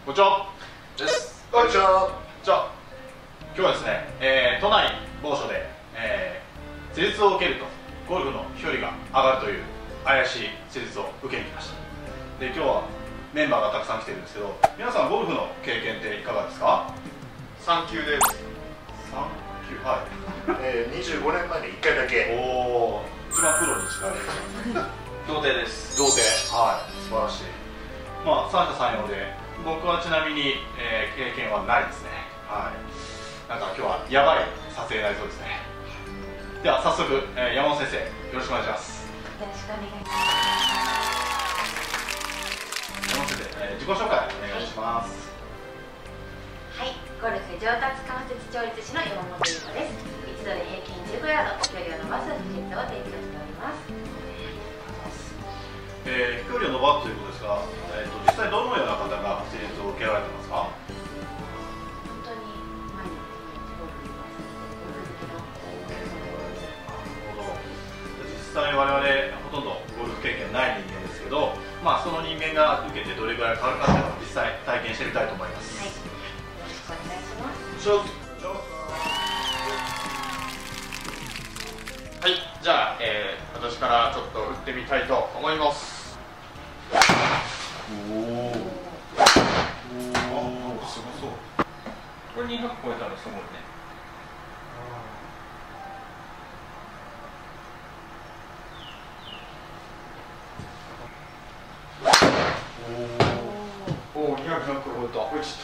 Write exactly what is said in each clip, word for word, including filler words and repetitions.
こんにちはです。 こんにちは。 じゃあ今日はですね、えー、都内某所で、えー、施術を受けるとゴルフの飛距離が上がるという怪しい施術を受けに来ました。で、今日はメンバーがたくさん来てるんですけど、皆さんゴルフの経験っていかがですか？ さん級です。 さん級、はい。 えー、にじゅうごねんまえにいっかいだけ。 おお、一番プロに近い。 童貞です。 童貞、はい、素晴らしい。まあ三者三様で、僕はちなみに、えー、経験はないですね。はい。なんか今日はやばい撮影になりそうですね。では早速、えー、山本先生、よろしくお願いします。 よろしくお願いします。 山本先生、えー、自己紹介お願いします。 はい、ゴルフ上達関節調律師の山本優子です。一度で平均じゅうごヤード、距離を伸ばす技術を提供しております。 えー、飛距離を伸ばすということですが、えー、と実際どのような方が施術を受けられてますか？ 本当に毎日ゴルフにはゴルフ好きのなるほど。実際我々ほとんどゴルフ経験ない人間ですけど、まあ、その人間が受けてどれぐらい変わるかというのを実際体験してみたいと思います。 はい、よろしくお願いします。 はい、じゃあ、えー、私からちょっと打ってみたいと思います。 おお、おお、すごそう。 これにひゃく超えたらすごいね。おお、にひゃく超えた。これちょっ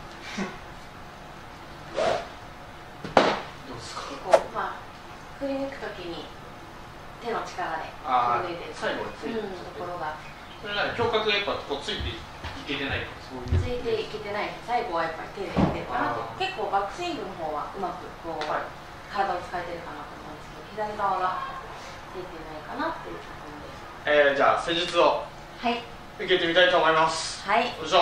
とどうですか？ 結構まあ振り抜くときに手の力で振り抜いてる最後についてるところがこれ何、胸郭がやっぱこうついていけてないとかそういう。 ついていけてないです。最後はやっぱり手でいってるかなと。結構バックスイングの方はうまくこう、はい、体を使えてるかなと思うんですけど、左側が出てないかなっていうところです。 えー、じゃあ施術をはい受けてみたいと思います。 はい、 お願いします。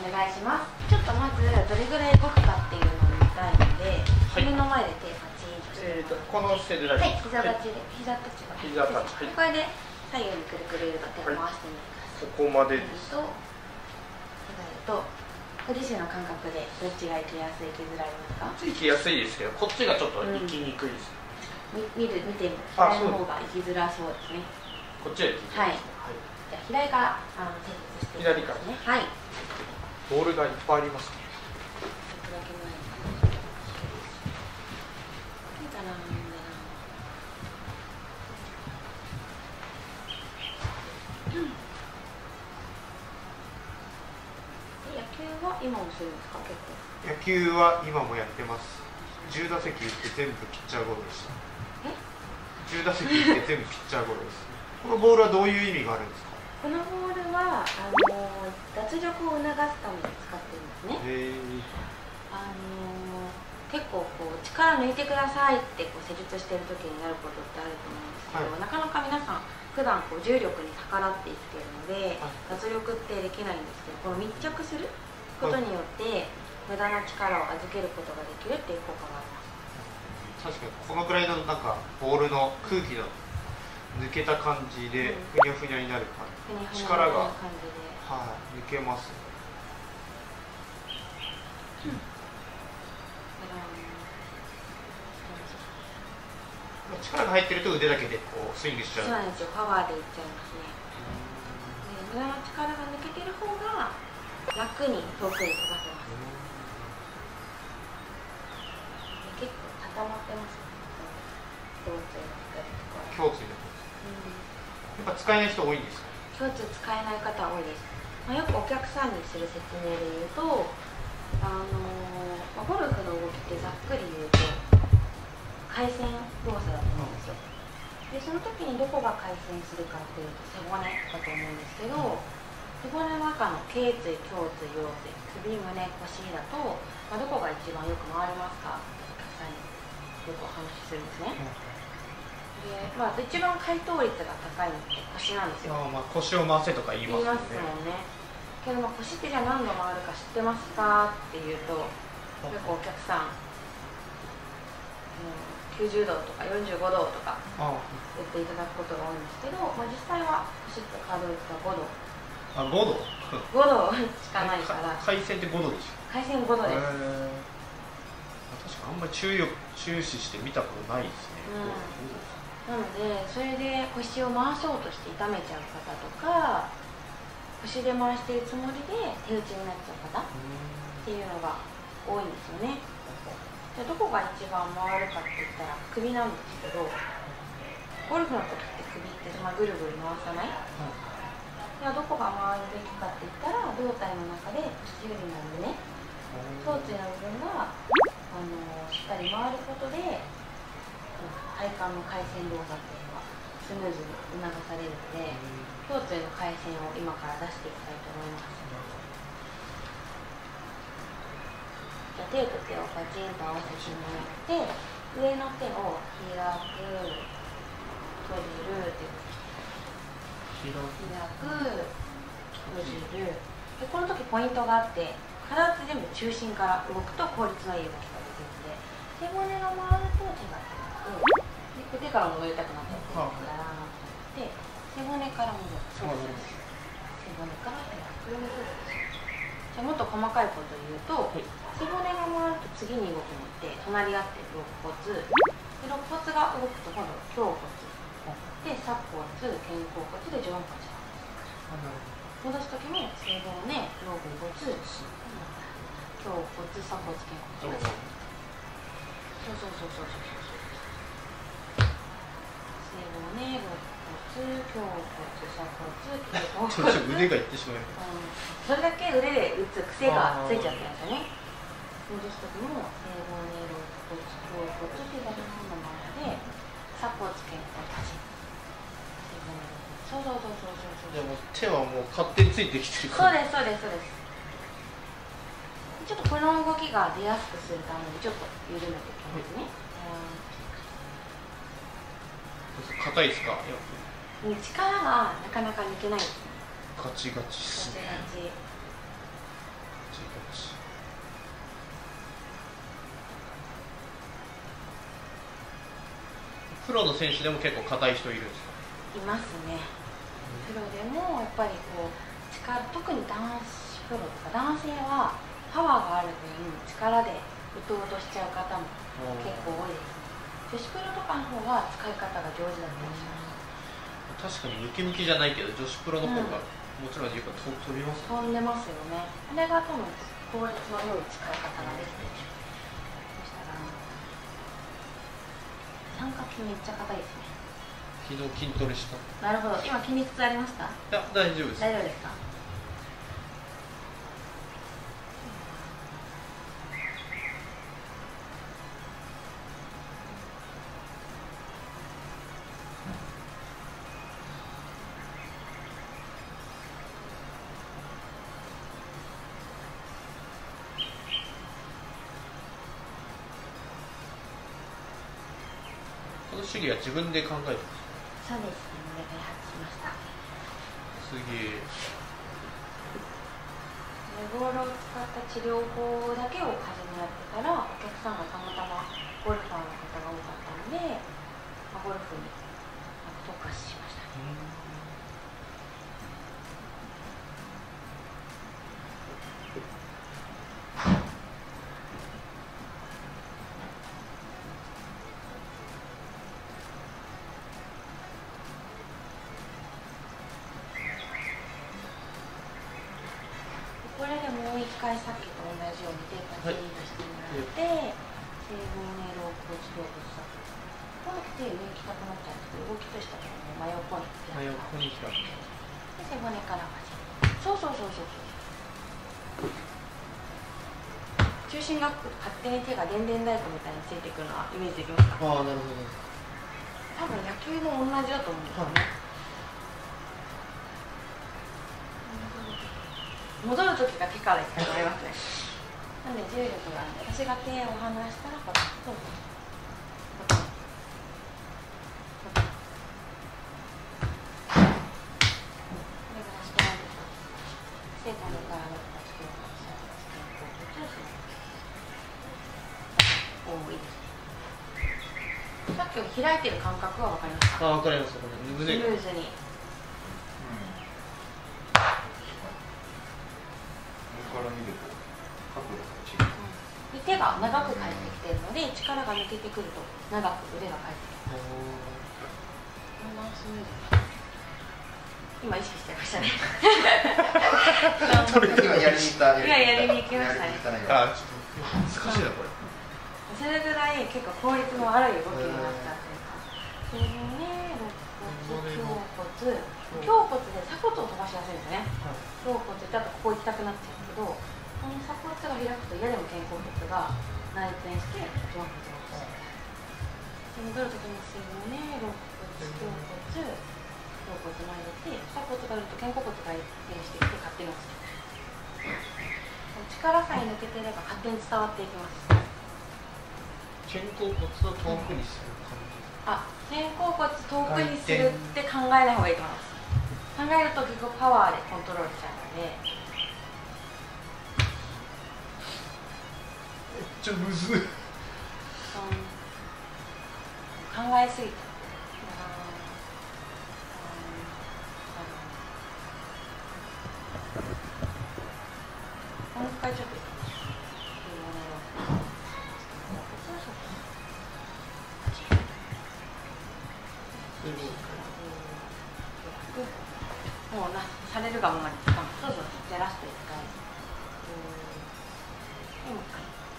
お願いします。ちょっとまずどれぐらい動くかっていうのを見たいので、はい、首の前で手パチンとして、 えーと、この姿勢で大はい、 丈夫ですか？ 膝立ちで、膝立ちが膝立ち、 これで左右にくるくると手を回してみてください。 ここまでです。 と左とご自身の感覚でどっちが行きやすい、行きづらいですか？ こっち行きやすいですけど、こっちがちょっと行きにくいです。 うん、み見る見て左の方が行きづらそうですね。 こっちは行きづらいですね。 はい。じゃあ左からあの施術していきますね。左からね。はい。 ボールがいっぱいありますね。 ちょっとだけ前に。いいかな。野球は今もするんですか？結構。 野球は今もやってます。じゅう打席打って全部ピッチャーゴロでした。 え？ じゅう打席打って全部ピッチャーゴロです。このボールはどういう意味があるんですか？ このボールはあの脱力を促すために使ってるんですね。へー。あの結構こう力抜いてくださいってこう施術してる時になることってあると思うんですけど、はい、なかなか皆さん普段こう重力に逆らって生きているので、はい、脱力ってできないんですけど、この密着することによって無駄な力を預けることができるっていう効果があります。 確かにこのくらいのなんかボールの空気の抜けた感じでふにゃふにゃになる感じ、うん、力が、はい、抜けます、うん、力が入ってると腕だけでこうスイングしちゃう。 そうなんですよ、パワーでいっちゃいますね。で無駄な力が抜けてる方が楽に遠くに飛ばせます。結構固まってますね。胸椎の辺りとか。 胸椎の辺り。やっぱ使えない人多いんですか？ 胸椎使えない方多いです。まあ、よくお客さんにする説明で言うと、あのーまあ、ゴルフの動きってざっくり言うと回旋動作だと思うんですよ。でその時にどこが回旋するかっていうと背骨だと思うんですけど、背骨の中の頸椎、胸椎、腰椎、首、胸、腰だと、まあ、どこが一番よく回りますかってお客さんによくお話しするんですね。でまあ、一番回答率が高いのって腰なんですよ。 あ、まあ、腰を回せとか言いますもんね。 言いますもんね。けどまあ腰ってじゃあ何度回るか知ってますかっていうと、よくお客さん、きゅうじゅうどとかよんじゅうごどとか言っていただくことが多いんですけど、まあ、実際は腰って可動域がごどあ、ごどごどしかないから。 海鮮ってごどでしょ。 海鮮ごどです。 確かあんまり注意注視して見たことないですね。 うん、なのでそれで腰を回そうとして痛めちゃう方とか、腰で回しているつもりで手打ちになっちゃう方っていうのが多いんですよね。じゃあどこが一番回るかって言ったら首なんですけど、ゴルフの時って首ってそんなぐるぐる回さない、うん、じゃあどこが回るべきかって言ったら胴体の中で腰よりも胸、胸椎の部分があのしっかり回ることで体幹の回旋動作っていうのがスムーズに促されるので、胸椎の回旋を今から出していきたいと思います。じゃあ手と手をパチンと合わせてもらって、上の手を開く、閉じるって開く、閉じる。でこの時ポイントがあって、必ず全部中心から動くと効率のいい動きができるので、背骨が回ると手が開く、で腕から戻りたくなったりするからで背骨から戻る。そうです。背骨から開く。じゃあもっと細かいこと言うと、はい、背骨が回ると次に動くのって隣り合ってる肋骨で、肋骨が動くと今度胸骨で鎖骨、肩甲骨で上腕骨が戻す時も背骨、肋骨、胸骨、鎖骨、肩甲骨。そうそうそうそうそうそう背骨、肋骨、胸骨、鎖骨、肩甲骨。 腕がいってしまいます。 それだけ腕で打つ癖がついちゃってるんですよね。戻す時も背骨、肋骨、胸骨、左のままで鎖骨、肩甲骨。そうそうそうそうそう。 でも手はもう勝手についてきてるから。 そうですそうですそうです。ちょっとこの動きが出やすくするためにちょっと緩めていきますね。 硬いですか？ 力がなかなか抜けないですね。 ガチガチですね。 ガチガチ。 プロの選手でも結構硬い人いるんですか？ いますね。プロでもやっぱりこう力、特に男子プロとか男性はパワーがある分力で打とうとしちゃう方も結構多いですね。女子プロとかの方が使い方が上手だったりします。 確かにムキムキじゃないけど女子プロの方が、うん、もちろんやっぱ飛びます、 飛んでますよね。あれが多分効率の良い使い方ができてる。そしたら三角筋めっちゃ硬いですね。 昨日筋トレした。 なるほど。今筋肉痛ありました？いや大丈夫です。 大丈夫ですか？ この手技は自分で考えてます。 そうですね、開発しました。 すげえ。 レゴールを使った治療法だけを始めやってたら、お客さんがたまたまゴルファーの方が多かったので、まあ、ゴルフに特化しました。これでもう一回さっきと同じように手パチンとしてもらって、背骨、肋骨、胸骨、鎖骨。この手上に行きたくなっちゃうんですけど、動きとしては真横に真横に開く。 で背骨からパチン。そうそうそうそうそう。中心が勝手に手が電電太鼓みたいについてくるのはイメージできますか？ ああ、なるほど。 多分野球も同じだと思うんですよね。戻る時が手からいきたくなりますね。なんで重力があるんで、私が手を離したらパタッとパタッとパタッと、これがストライクと背骨からのパチキをパチキをパチキをパチキをおお、いいですね。さっきより開いてる感覚は分かりますか？ ああ、分かります。 スムーズに。 見ると角度が違う。 で手が長く返ってきてるので力が抜けてくると長く腕が返ってきます。今意識しちゃいましたね。 今やりに行った。 今やりに行きましたね。 あ、ちょっと難しいなこれ。 それぐらい結構効率の悪い動きになっちゃってるから。背骨、肋骨、胸骨、胸骨で鎖骨を飛ばしやすいんですね。胸骨だとここ行きたくなっちゃうけど、この鎖骨が開くと嫌でも肩甲骨が内転して頭骨を落とす。で戻るときに背骨、肋骨、胸骨、胸骨前入れて、鎖骨があると肩甲骨が一転してきて勝手に落ちてくる。力さえ抜けてれば勝手に伝わっていきます。 肩甲骨を遠くにする感じ。 あ、肩甲骨遠くにするって考えない方がいいと思います。考えると結構パワーでコントロールしちゃうので。 めっちゃむずい。 考えすぎた。もう一回ちょっと。もうなされるがままに使う。そうそう、じゃラストいっかい。もう一回。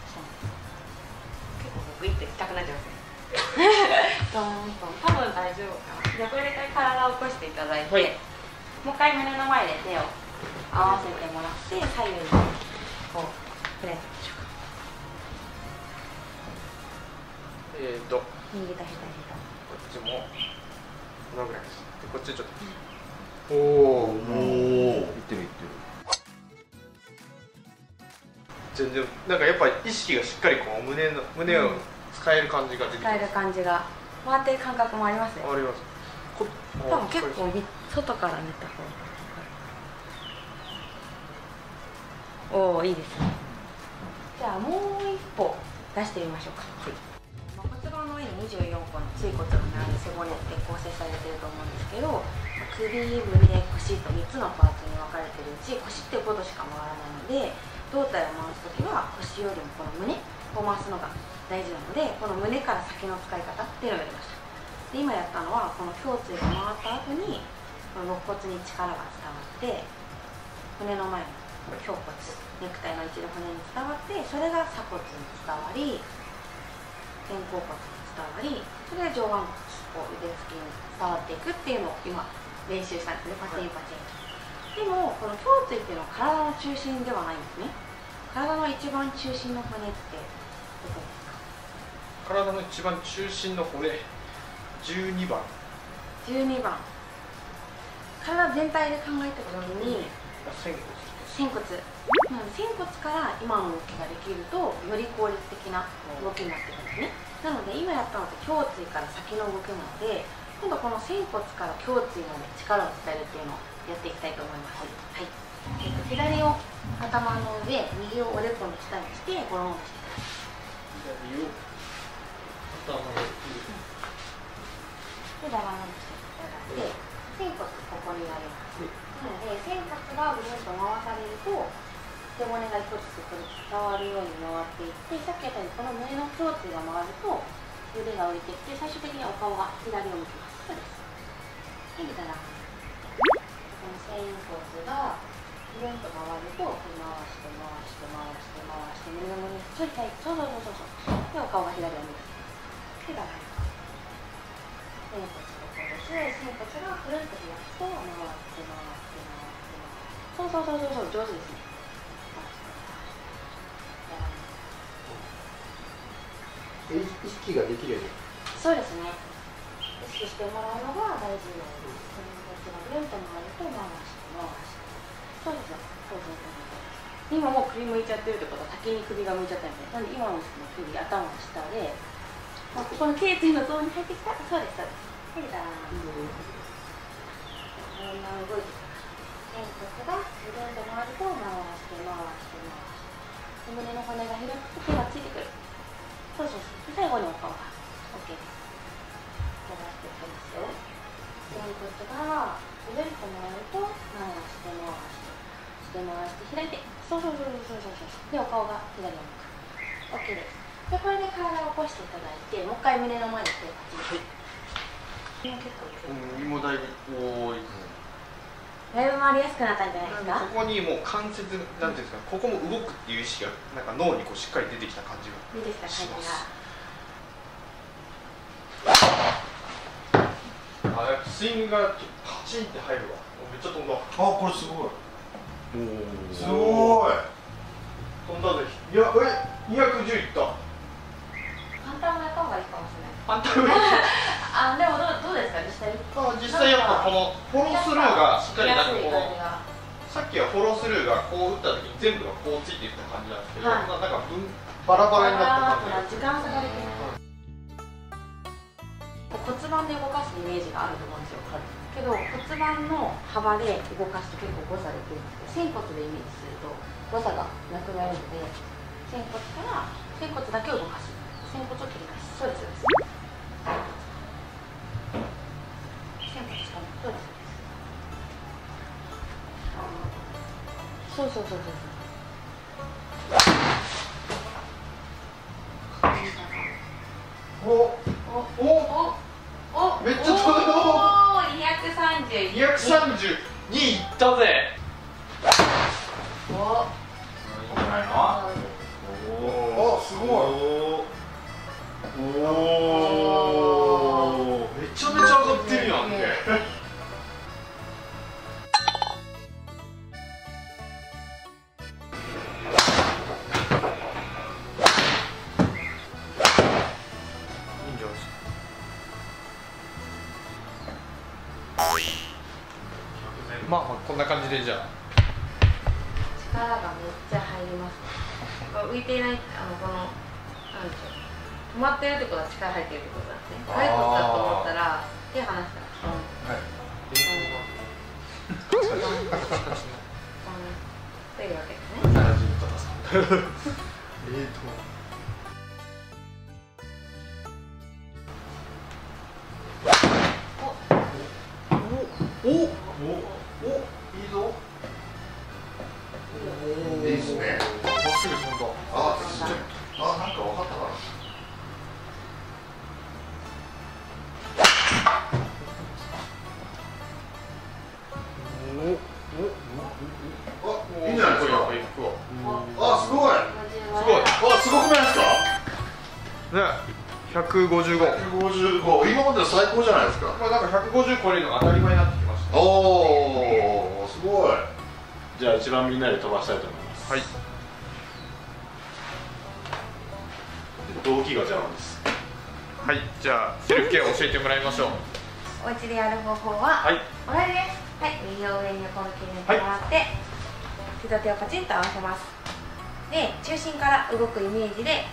結構グイッと痛くなっちゃいますね。トントン、多分大丈夫かな。じゃあこれで一回体を起こしていただいて、はい、もう一回胸の前で手を合わせてもらって左右にこう開いてみましょうか。 えーと右と左とこっちもこのぐらいです。でこっちちょっと、 うん、おお、 いってるいってる。 全然なんかやっぱり意識がしっかりこう胸の胸を使える感じが出てきます。 使える感じが回ってる感覚もありますね。 あります。こ多分結構外から見た方がおお、いいですね。じゃあもう一歩出してみましょうか。はい、骨盤の上ににじゅうよんこの椎骨が並んで背骨って構成されてると思うんですけど、首、胸、腰とみっつのパーツに分かれてるうち、腰っていうことしか回らないので、胴体を回すときは腰よりもこの胸を回すのが大事なので、この胸から先の使い方っていうのをやりました。で今やったのはこの胸椎が回った後にこの肋骨に力が伝わって胸の前の胸骨、ネクタイの位置の骨に伝わって、それが鎖骨に伝わり肩甲骨に伝わり、それが上腕骨、腕付きに伝わっていくっていうのを今練習したんですね。パチンパチンと。でもこの胸椎っていうのは体の中心ではないんですね。体の一番中心の骨ってどこですか？ 体の一番中心の骨、じゅうにばん。 じゅうにばん。体全体で考えたときに仙骨。 仙骨。なので仙骨から今の動きができるとより効率的な動きになってくるんですね。なので今やったのって胸椎から先の動きなので、今度この仙骨から胸椎まで力を伝えるっていうのをやっていきたいと思います。はい。えっと左を頭の上、右をおでこの下にしてゴロンとしてください。 左を頭の上。 で、ダランとしていただいて、仙骨ここになります。なので、仙骨がぐるっと回されると、背骨が一つずつ伝わるように回っていって、さっき言ったようにこの胸の胸椎が回ると、腕が降りてきて、最終的にはお顔が左を向きます。そうです。で、ダラン。この仙骨がぐるんと回ると、回して回して回して回して、胸の胸についたい。そうそうそうそう。で、お顔が左を向く。で、ダラン。仙骨を戻す。仙骨がくるんと開くと、回って回って回って回って。そうそうそうそう、上手ですね。 意識ができるように。 そうですね。意識してもらうのが大事です。仙骨がぐるんと回ると、回して回して。そうですよ。そうそうそうそう。今もう首向いちゃってるってことは、先に首が向いちゃったんですね。なんで今の首、頭の下で、まあ、ここの頸椎のゾーンに入ってきたら、そうです、そうです。で、ダーン。こんな動いてきます。仙骨がぐるんと回ると、回して回して回して。胸の骨が開くと手がついてくる。そうそうそう。最後にお顔が OK です。伸ばしていきますよ。仙骨がぐるんと回ると、回して回してして回して開いて、 そうそうそうそうそうそう。でお顔が左を向く。 OK です。でこれで体を起こしていただいて、もう一回胸の前に手をパチン。はい、結構うん、胃もだいぶ多い。 だいぶ回りやすくなったんじゃないですか。 ここにもう関節なんていうんですか、ここも動くっていう意識がなんか脳にこうしっかり出てきた感じが出てきた感じが。 あ、やっぱスイングがパチンって入るわ。めっちゃ飛んだ。 あ、これすごい。 すすごい。 飛んだぜ。いや、え、にひゃくじゅういった。 簡単なやった方がいいかもしれない。 反対上。 あ、でもどうどうですか実際。 あ、実際やっぱこのフォロースルーがしっかりなんかこのさっきはフォロースルーがこう打った時に全部がこうついていった感じなんですけど、 はい、 なんか分バラバラになった感じ。 時間差が出てない。骨盤で動かすイメージがあると思うんですよ。けど骨盤の幅で動かすと結構誤差できるんですけど、仙骨でイメージすると誤差がなくなるので、仙骨から仙骨だけを動かす、仙骨を切り返す。そうですそうです。仙骨しかもそうです。そうそうそうそうそう。おおおおめっちゃ飛ぶ。 にひゃくさんじゅうに。 にひゃくさんじゅうにいったぜ。 お。 いいんじゃないの？ おお、すごい。おお。めちゃめちゃ上がってるやんけ。まあまあこんな感じでじゃあ力がめっちゃ入ります。浮いていない、あのこのなんでしょう、止まってるってことは力入ってるってことなんですね。骸骨だと思ったら手離したらストン。はい。ストン。ストン。というわけですね。 えーと。おおおおいいぞ。 いいですね。 まっすぐ飛んだ。 あ、あ、なんか分かったかな。 おおあ、いいんじゃないですか。あ、すごい。 すごい。 あ、すごくないですか。 ね、百五十五。 百五十五、今までの最高じゃないですか。 まあなんか百五十超えるのが当たり前になってきました。 おお、すごい。 じゃあ一番みんなで飛ばしたいと思います。 はい。 動機が邪魔です。 はい、じゃあセルフケアを教えてもらいましょう。 お家でやる方法は、 はい、 同じです。はい、右を上に横向きに塗ってもらって、手と手をパチンと合わせます。で、中心から動くイメージで、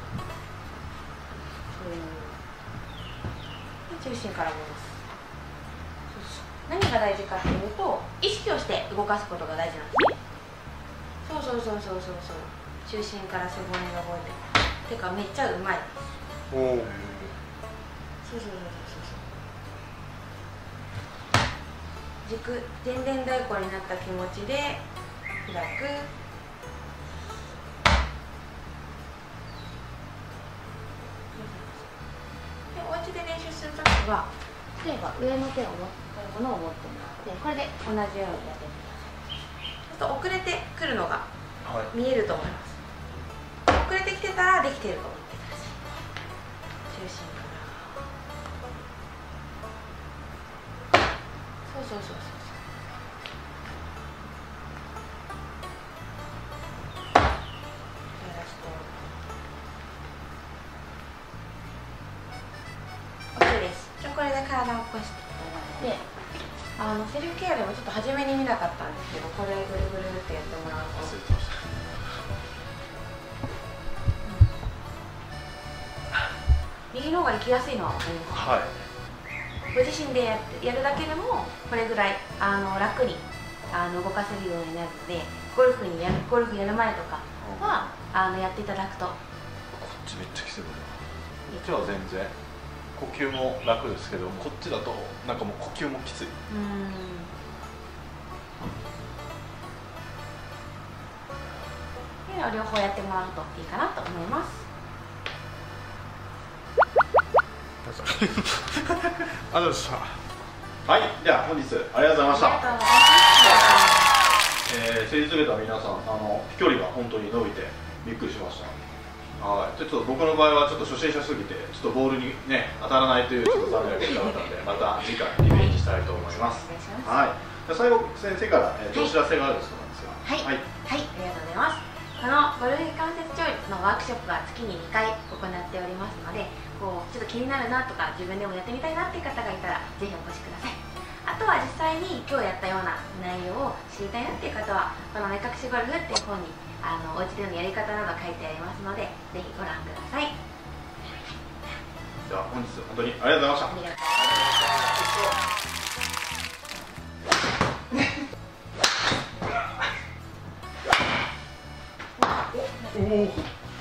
中心から戻す。何が大事かっていうと、意識をして動かすことが大事なんですね。そうそうそうそうそうそう。中心から背骨が動いてる。てかめっちゃうまい。 おお。 そうそうそうそうそう。軸前転太鼓になった気持ちで開く。でお家で練習するときは、例えば上の手を持ってるものを持ってもらって、これで同じようにやってみてください。そうすると遅れてくるのが見えると思います。遅れてきてたらできていると思ってください。中心からそうそうそうそう。OK です。じゃあこれで体を起こしていただいて、あのセルフケアでもちょっと初めに見なかったんですけど、これぐるぐるってやってもらうと。忘れてました。右の方が行きやすいのは分かります。はい。ご自身でやってやるだけでもこれぐらいあの楽にあの動かせるようになるので、ゴルフにやるゴルフやる前とかはあのやっていただくと。こっちめっちゃきつい。こっちは全然呼吸も楽ですけど、こっちだとなんかもう呼吸もきつい。うん。 れを両方やってもらうといいかなと思います。 ありがとうございました。 はい、では本日ありがとうございました。 ありがとうございました。 えー、施術ベータ皆さん、あの飛距離が本当に伸びてびっくりしました。はい、ちょっと僕の場合はちょっと初心者すぎてちょっとボールにね当たらないというちょっと残念な結果だったので、また次回リベンジしたいと思います。はい。最後先生から、えー、お知らせがあるそうなんですが。 はい、はい、はい、ありがとうございます。このゴルフ関節調律のワークショップは月ににかい行っておりますので、こうちょっと気になるなとか自分でもやってみたいなっていう方がいたらぜひお越しください。あとは実際に今日やったような内容を知りたいなっていう方はこの目隠しゴルフっていう本にあのお家でのやり方など書いてありますのでぜひご覧ください。 では本日本当にありがとうございました。 ありがとうございました。 おお。